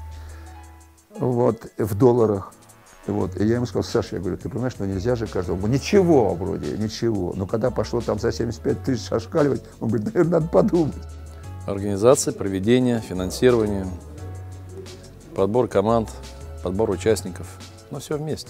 вот, в долларах. Вот. И я ему сказал: Саша, я говорю, ты понимаешь, что нельзя же каждого. Он говорит: ничего, вроде, ничего. Но когда пошло там за 75 тысяч ошкаливать, он говорит: наверное, надо подумать. Организация, проведение, финансирование, подбор команд, подбор участников, ну, все вместе.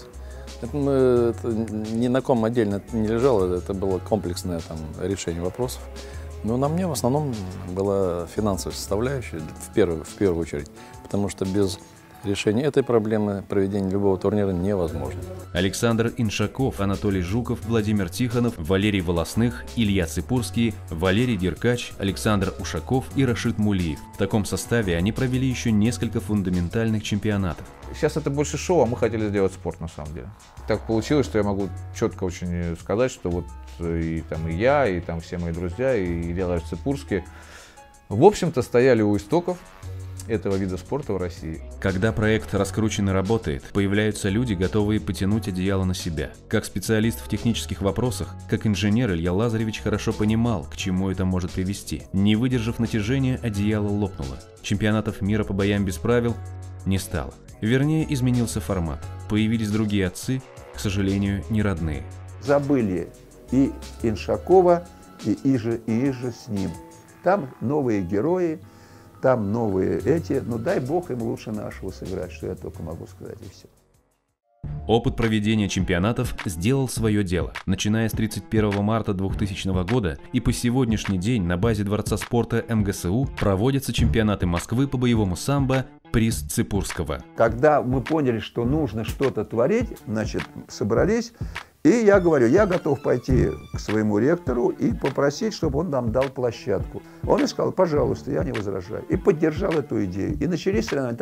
Это ни на ком отдельно не лежало, это было комплексное там решение вопросов. Но на мне в основном была финансовая составляющая в первую очередь, потому что без решения этой проблемы проведение любого турнира невозможно. Александр Иншаков, Анатолий Жуков, Владимир Тихонов, Валерий Волосных, Илья Ципурский, Валерий Деркач, Александр Ушаков и Рашид Мулиев. В таком составе они провели еще несколько фундаментальных чемпионатов. Сейчас это больше шоу, а мы хотели сделать спорт на самом деле. Так получилось, что я могу четко очень сказать, что вот и я, и там все мои друзья, и Илья Владимирович Ципурский, в общем-то, стояли у истоков этого вида спорта в России. Когда проект раскручен и работает, появляются люди, готовые потянуть одеяло на себя. Как специалист в технических вопросах, как инженер, Илья Лазаревич хорошо понимал, к чему это может привести. Не выдержав натяжения, одеяло лопнуло. Чемпионатов мира по боям без правил не стало. Вернее, изменился формат. Появились другие отцы, к сожалению, не родные. Забыли и Иншакова, и Иже с ним. Там новые герои, там новые эти, ну дай бог им лучше нашего сыграть, что я только могу сказать, и все. Опыт проведения чемпионатов сделал свое дело. Начиная с 31 марта 2000 года и по сегодняшний день на базе Дворца спорта МГСУ проводятся чемпионаты Москвы по боевому самбо «Приз Ципурского». Когда мы поняли, что нужно что-то творить, значит, собрались, и я говорю, я готов пойти к своему ректору и попросить, чтобы он нам дал площадку. Он мне сказал: пожалуйста, я не возражаю. И поддержал эту идею. И начались соревнования.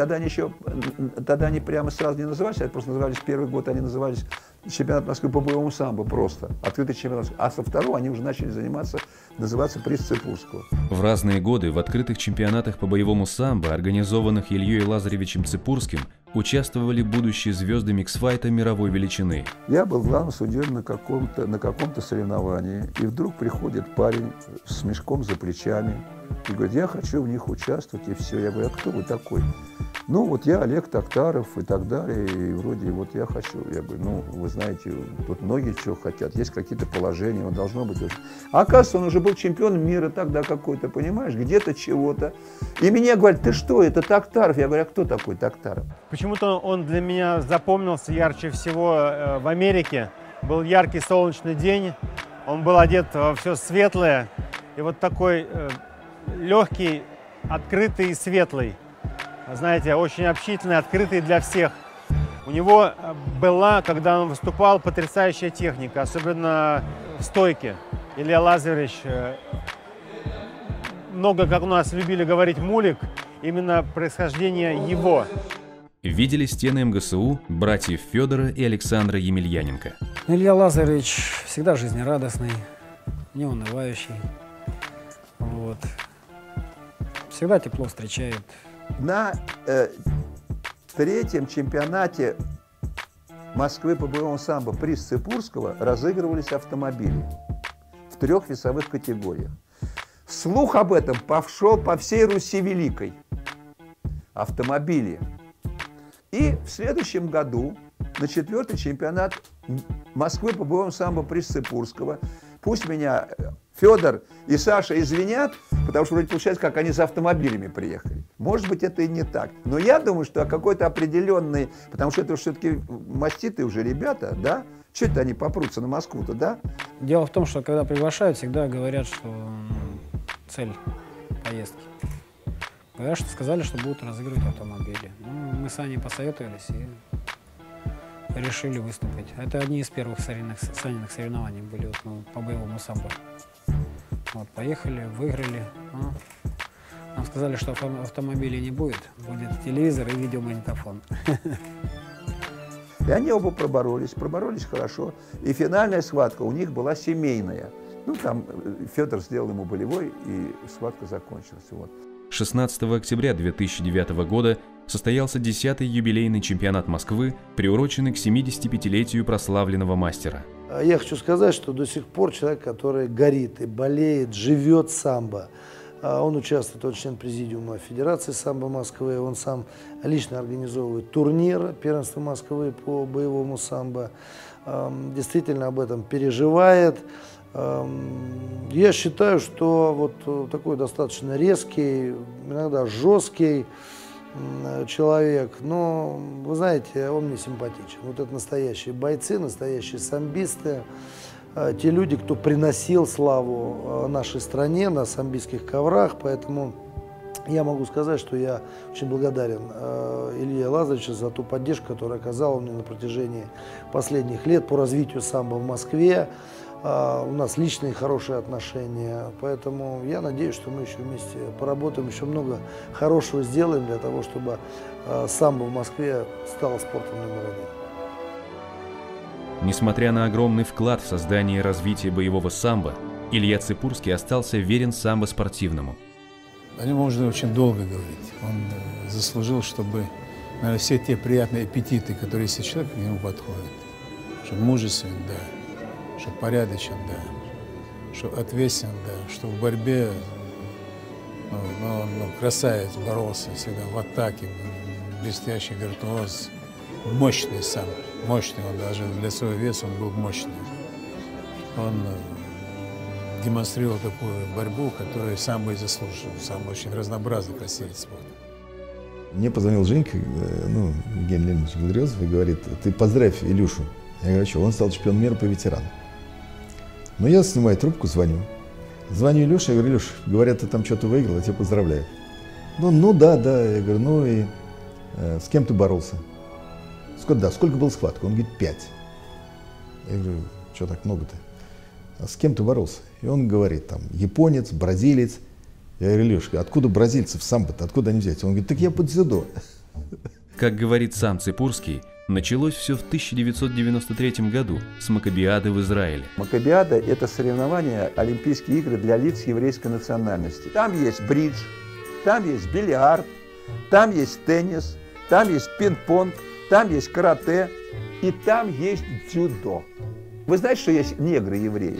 Тогда они прямо сразу не назывались, а просто назывались, первый год они назывались чемпионат Москвы по боевому самбо просто. Открытый чемпионат. А со второго они уже начали называться «Приз Ципурского». В разные годы в открытых чемпионатах по боевому самбо, организованных Ильей Лазаревичем Ципурским, участвовали будущие звезды миксфайта мировой величины. Я был главным судьей на каком-то соревновании, и вдруг приходит парень с мешком за плечами и говорит: я хочу в них участвовать, и все. Я говорю: а кто вы такой? Ну, вот я Олег Токтаров и так далее, и вроде вот я хочу. Я говорю: ну, вы знаете, тут многие чего хотят, есть какие-то положения, он должно быть. А оказывается, он уже был чемпионом мира тогда какой-то, понимаешь, где-то чего-то. И мне говорят: ты что, это Токтаров? Я говорю: а кто такой Токтаров? Почему-то он для меня запомнился ярче всего в Америке. Был яркий солнечный день, он был одет во все светлое, и вот такой легкий, открытый и светлый. Знаете, очень общительный, открытый для всех. У него была, когда он выступал, потрясающая техника, особенно в стойке. Илья Лазаревич, много, как у нас любили говорить, мулик, именно происхождение его. Видели стены МГСУ братьев Федора и Александра Емельяненко. Илья Лазаревич всегда жизнерадостный, неунывающий. Вот. Всегда тепло встречает. На третьем чемпионате Москвы по боевому самбо приз Ципурского разыгрывались автомобили в 3 весовых категориях. Слух об этом пошел по всей Руси Великой. Автомобили. И в следующем году на 4-й чемпионат Москвы по боевому самбо приз Ципурского. Пусть меня Федор и Саша извинят, потому что вроде получается, как они за автомобилями приехали. Может быть, это и не так. Но я думаю, что какой-то определенный, потому что это все-таки маститые уже ребята, да? Что это они попрутся на Москву-то, да? Дело в том, что когда приглашают, всегда говорят, что цель поездки. Говорят, что сказали, что будут разыгрывать автомобили. Ну, мы с Аней посоветовались и решили выступить. Это одни из первых Саниных соревнований были вот, ну, по боевому самбо. Вот, поехали, выиграли. Нам сказали, что автомобилей не будет. Будет телевизор и видеомагнитофон. И они оба проборолись хорошо. И финальная схватка у них была семейная. Ну, там Федор сделал ему болевой, и схватка закончилась. Вот. 16 октября 2009 года состоялся 10-й юбилейный чемпионат Москвы, приуроченный к 75-летию прославленного мастера. Я хочу сказать, что до сих пор человек, который горит и болеет, живет самбо. Он участвует, он член президиума Федерации самбо Москвы, он сам лично организовывает турнир первенства Москвы по боевому самбо. Действительно об этом переживает. Я считаю, что вот такой достаточно резкий, иногда жесткий человек, но, вы знаете, он мне симпатичен. Вот это настоящие бойцы, настоящие самбисты, те люди, кто приносил славу нашей стране на самбистских коврах, поэтому я могу сказать, что я очень благодарен Илье Лазаревичу за ту поддержку, которую оказал он мне на протяжении последних лет по развитию самбо в Москве. У нас личные хорошие отношения, поэтому я надеюсь, что мы еще вместе поработаем, еще много хорошего сделаем для того, чтобы самбо в Москве стало спортом номер 1. Несмотря на огромный вклад в создание и развитие боевого самбо, Илья Ципурский остался верен самбо спортивному. О нем можно очень долго говорить. Он заслужил, чтобы, наверное, все те приятные аппетиты, которые если человек к нему подходит, что мужествен, да, что порядочен, да, что ответственен, да, что в борьбе красавец, боролся всегда в атаке, блестящий виртуоз, мощный сам, мощный, он даже для своего веса он был мощный. Он демонстрировал такую борьбу, которую сам бы и заслужил, сам очень разнообразный, красивый спорт. Мне позвонил Женька, Евгений Леонидович Гладриозов, и говорит: ты поздравь Илюшу. Я говорю: что, он стал чемпионом мира по ветеранам. Но я снимаю трубку, звоню. Звоню Илюше, я говорю: Илюш, говорят, ты там что-то выиграл, я тебя поздравляю. Ну да. Я говорю: ну и с кем ты боролся? Сколько было схваток? Он говорит: 5. Я говорю: что так много-то? А с кем ты боролся? И он говорит: там, японец, бразилец. Я говорю: Илюш, откуда бразильцев самбо-то, откуда они взять? Он говорит: так я под дзюдо. Как говорит сам Ципурский, началось все в 1993 году с Маккабиады в Израиле. Маккабиада – это соревнования, Олимпийские игры для лиц еврейской национальности. Там есть бридж, там есть бильярд, там есть теннис, там есть пинг-понг, там есть карате и там есть дзюдо. Вы знаете, что есть негры-евреи?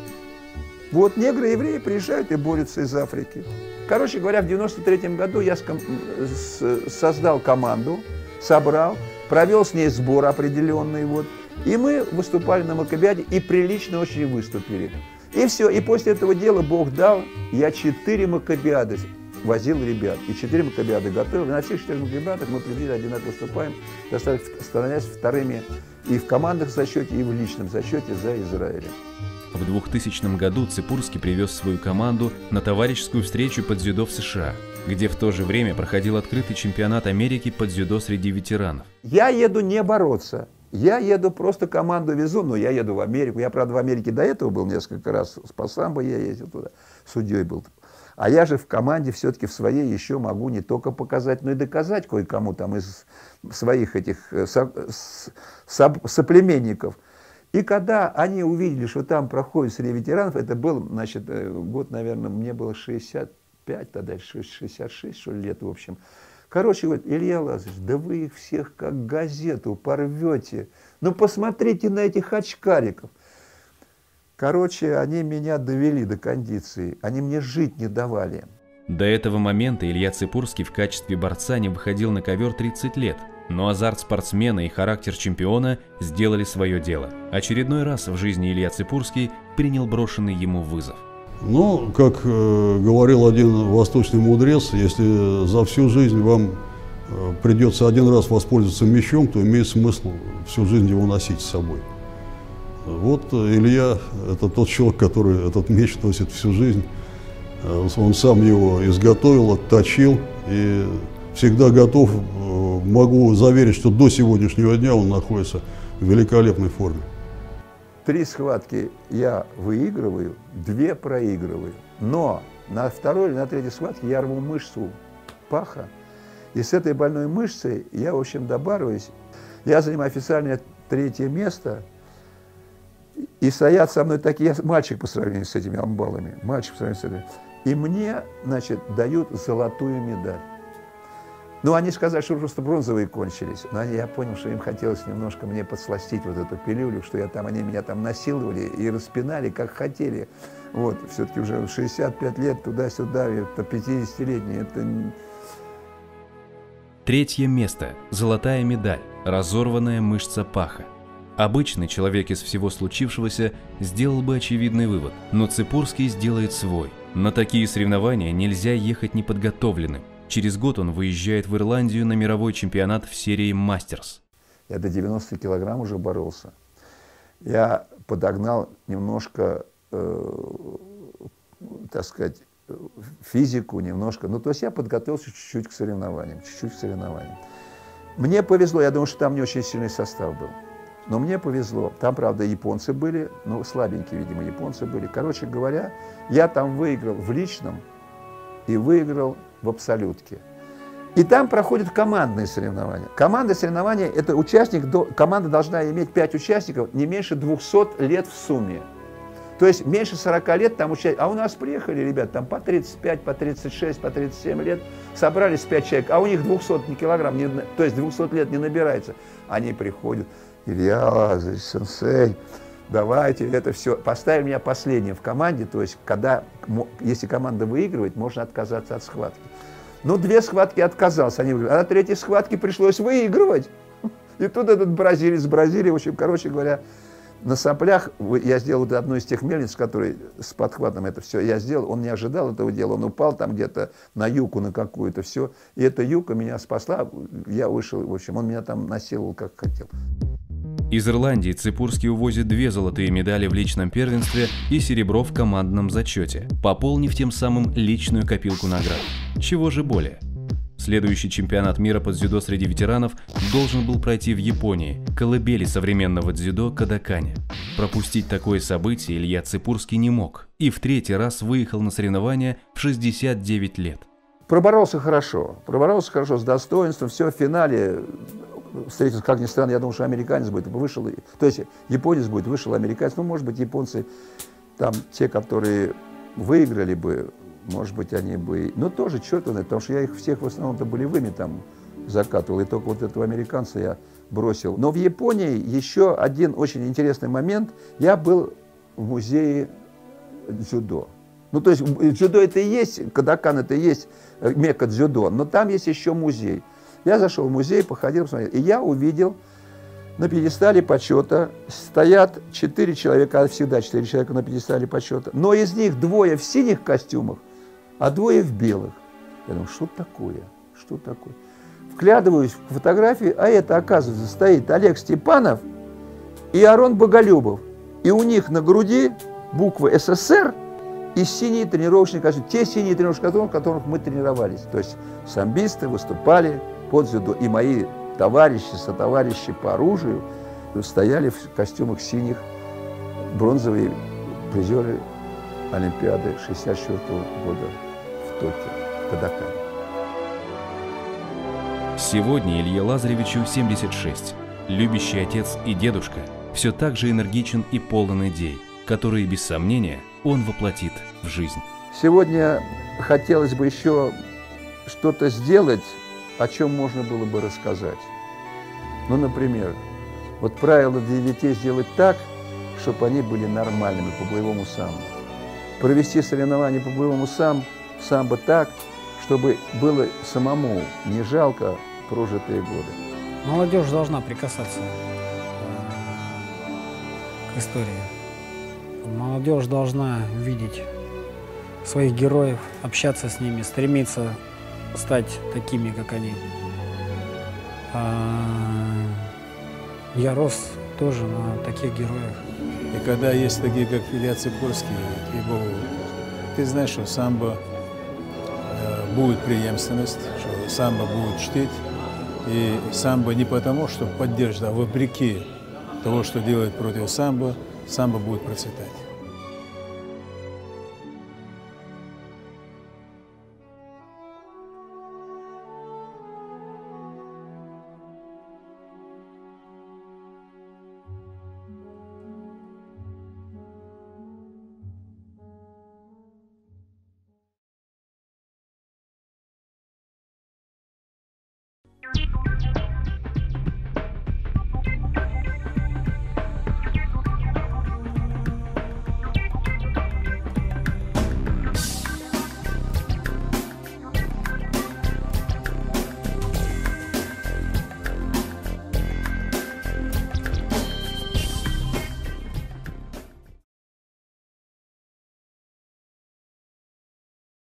Вот негры-евреи приезжают и борются из Африки. Короче говоря, в 93-м году я создал команду, собрал, провел с ней сбор определенный, вот, и мы выступали на Маккабиаде и прилично очень выступили. И все, и после этого дела Бог дал, я 4 Маккабиады возил ребят, и 4 Маккабиады готовил, и на всех 4 Маккабиадах мы приблизительно одинаково выступаем, становясь вторыми и в командных зачете, и в личном зачете за Израилем. В 2000 году Ципурский привез свою команду на товарищескую встречу по дзюдо в США, где в то же время проходил открытый чемпионат Америки по дзюдо среди ветеранов. Я еду не бороться, я еду просто команду везу, но я еду в Америку. Я, правда, в Америке до этого был несколько раз, по самбо я ездил туда, судьей был. А я же в команде все-таки в своей еще могу не только показать, но и доказать кое-кому там из своих этих соплеменников. И когда они увидели, что там проходит среди ветеранов, это был, значит, год, наверное, мне было 65, тогда 66, что ли, лет, в общем. Короче, говорит, Илья Лазаревич, да вы их всех как газету порвете. Ну, посмотрите на этих очкариков. Короче, они меня довели до кондиции, они мне жить не давали. До этого момента Илья Ципурский в качестве борца не выходил на ковер 30 лет. Но азарт спортсмена и характер чемпиона сделали свое дело. Очередной раз в жизни Илья Ципурский принял брошенный ему вызов. Ну, как говорил один восточный мудрец, если за всю жизнь вам придется один раз воспользоваться мечом, то имеет смысл всю жизнь его носить с собой. Вот Илья – это тот человек, который этот меч носит всю жизнь. Он сам его изготовил, отточил и всегда готов. Могу заверить, что до сегодняшнего дня он находится в великолепной форме. 3 схватки я выигрываю, 2 проигрываю. Но на 2-й или на 3-й схватке я рву мышцу паха. И с этой больной мышцей я, в общем, добарываюсь. Я занимаю официальное 3-е место. И стоят со мной такие, я мальчик по сравнению с этими амбалами, мальчик по сравнению с этими. И мне, значит, дают золотую медаль. Ну, они сказали, что просто бронзовые кончились. Но я понял, что им хотелось немножко мне подсластить вот эту пилюлю, что они меня там насиловали и распинали, как хотели. Вот, все-таки уже 65 лет туда-сюда, это 50-летний, это... 3-е место. Золотая медаль. Разорванная мышца паха. Обычный человек из всего случившегося сделал бы очевидный вывод, но Ципурский сделает свой. На такие соревнования нельзя ехать неподготовленным. Через год он выезжает в Ирландию на мировой чемпионат в серии «Мастерс». Я до 90 килограмм уже боролся. Я подогнал немножко, так сказать, физику, немножко. Ну, то есть я подготовился чуть-чуть к соревнованиям, Мне повезло, я думаю, что там не очень сильный состав был. Но мне повезло. Там, правда, японцы были, но слабенькие, видимо, японцы были. Короче говоря, я там выиграл в личном и выиграл в абсолютке. И там проходят командные соревнования. Командные соревнования – это команда должна иметь 5 участников, не меньше 200 лет в сумме. То есть меньше 40 лет там участников. А у нас приехали ребята там по 35, по 36, по 37 лет, собрались 5 человек, а у них 200 килограмм, то есть 200 лет не набирается. Они приходят, Илья Лазаревич, сенсей, давайте это все. Поставили меня последним в команде, то есть если команда выигрывает, можно отказаться от схватки. Ну, 2 схватки отказался, а на 3-й схватке пришлось выигрывать. И тут этот бразилец, в общем, короче говоря, на соплях я сделал одну из тех мельниц, которые с подхватом это все я сделал. Он не ожидал этого дела, он упал там где-то на юку на какую-то, все. И эта юка меня спасла, я вышел, в общем, он меня там насиловал как хотел. Из Ирландии Ципурский увозит 2 золотые медали в личном первенстве и серебро в командном зачете, пополнив тем самым личную копилку наград. Чего же более? Следующий чемпионат мира по дзюдо среди ветеранов должен был пройти в Японии, колыбели современного дзюдо Кодакане. Пропустить такое событие Илья Ципурский не мог и в 3-й раз выехал на соревнования в 69 лет. Проборолся хорошо с достоинством, все в финале. Встретился, как ни странно, я думал, что американец будет, вышел, то есть японец будет, вышел американец, ну, может быть, японцы, там, те, которые выиграли бы, может быть, они бы, ну, тоже, что-то, потому что я их всех в основном-то болевыми там закатывал, и только вот этого американца я бросил. Но в Японии еще один очень интересный момент. Я был в музее дзюдо. Ну, то есть дзюдо это и есть, Кодакан это и есть мекка дзюдо, но там есть еще музей. Я зашел в музей, походил, посмотрел, и я увидел на пьедестале почета стоят 4 человека, всегда 4 человека на пьедестале почета, но из них 2 в синих костюмах, а 2 в белых. Я думаю, что такое? Что такое? Вглядываюсь в фотографии, а это, оказывается, стоит Олег Степанов и Арон Боголюбов. И у них на груди буквы СССР и синие тренировочные костюмы. Те синие тренировочные костюмы, в которых мы тренировались. То есть самбисты выступали под дзюдо. И мои товарищи, сотоварищи по оружию стояли в костюмах синих, бронзовые призеры Олимпиады 1964 года в Токио, в Кодакане. Сегодня Илье Лазаревичу 76. Любящий отец и дедушка все так же энергичен и полон идей, которые, без сомнения, он воплотит в жизнь. Сегодня хотелось бы еще что-то сделать, о чем можно было бы рассказать. Ну, например, вот правило для детей сделать так, чтобы они были нормальными по боевому самбо. Провести соревнования по боевому самбо так, чтобы было самому не жалко прожитые годы. Молодежь должна прикасаться к истории. Молодежь должна видеть своих героев, общаться с ними, стремиться стать такими, как они. Я рос тоже на таких героях. И когда есть такие, как Илья Ципурский, ты знаешь, что самбо будет преемственность, что самбо будет чтить. И самбо не потому, что поддерживает, а вопреки того, что делает против самбо, самбо будет процветать.